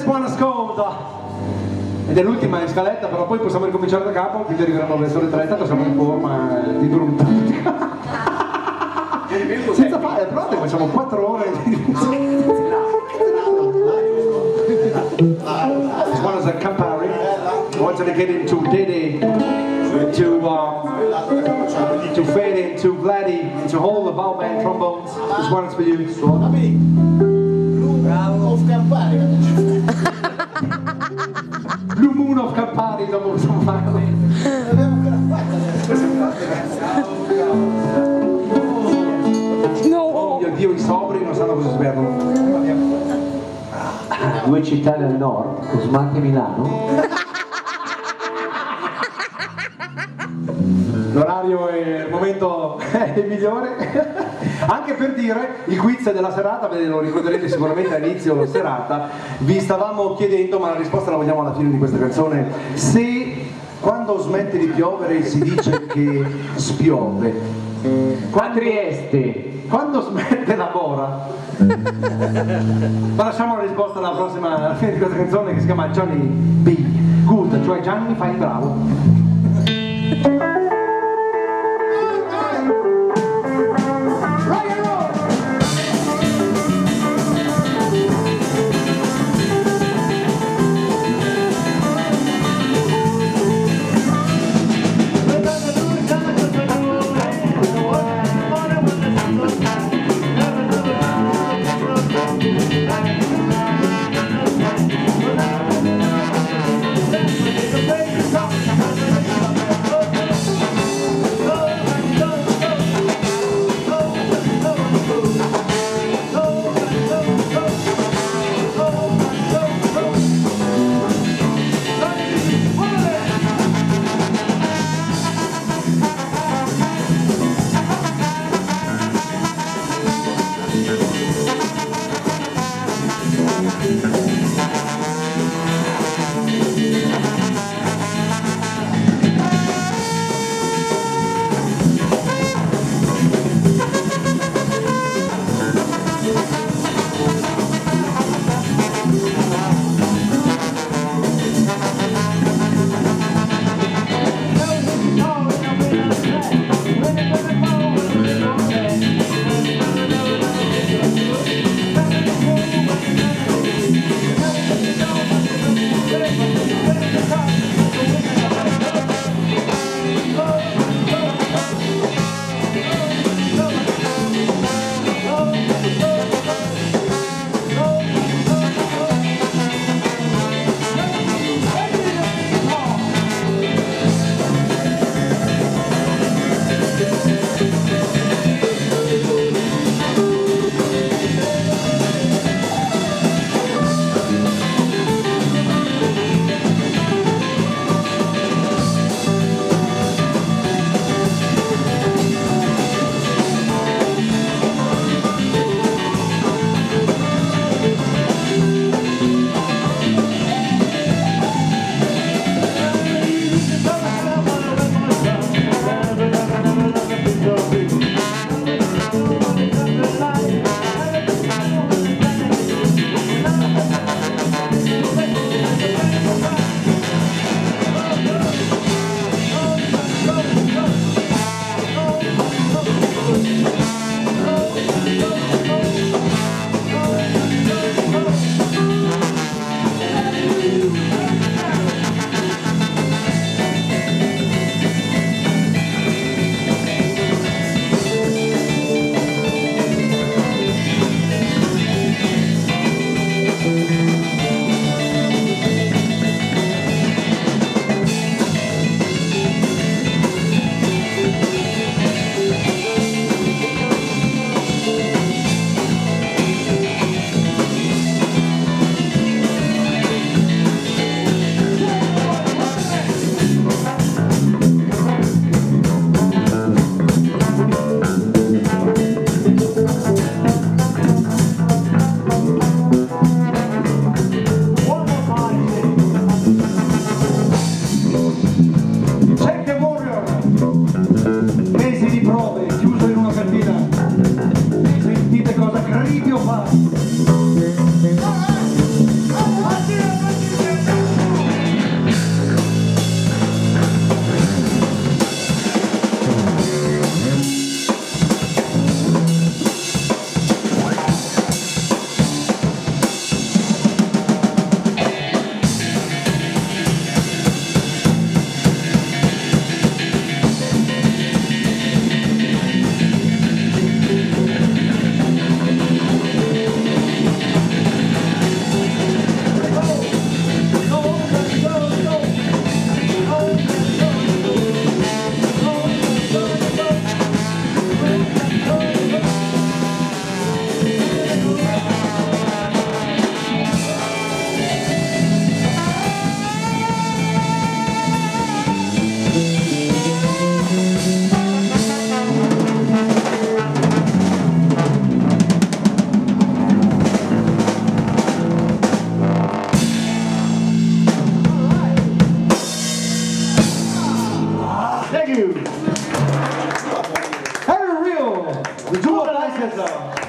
buon ascolto. Ed è l'ultima in scaletta, però poi possiamo ricominciare da capo, quindi arriveranno verso le 3, tanto siamo in forma di brutta. Senza fare, però facciamo 4 ore di This one is a Campari. I want to get into Diddy, to fade into Vladdy, to hold the bow band trombones. This one is for you. Bravo of Campari. Blue Moon of Campari, dopo possiamo farlo. No. Oh mio Dio, i sobri non sanno cosa sperano. Due città del nord, Cosmate e Milano. L'orario è il momento migliore. Anche per dire, il quiz della serata, ve lo ricorderete sicuramente all'inizio serata, vi stavamo chiedendo, ma la risposta la vogliamo alla fine di questa canzone, se quando smette di piovere si dice che spiove. A Trieste. Quando smette la bora? Ma lasciamo la risposta alla fine di questa canzone che si chiama Johnny B. Goode, cioè Gianni fai il bravo. you. Harry Real, the jewel of